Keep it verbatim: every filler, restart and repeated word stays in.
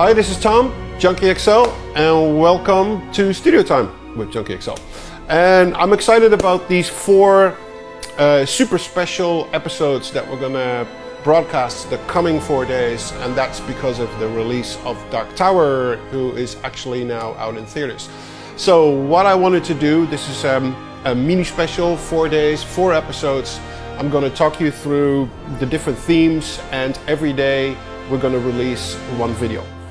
Hi, this is Tom, Junkie X L, and welcome to Studio Time with Junkie X L. And I'm excited about these four uh, super special episodes that we're gonna broadcast the coming four days, and that's because of the release of Dark Tower, who is actually now out in theaters. So what I wanted to do, this is um, a mini special, four days, four episodes. I'm going to talk you through the different themes, and every day we're going to release one video.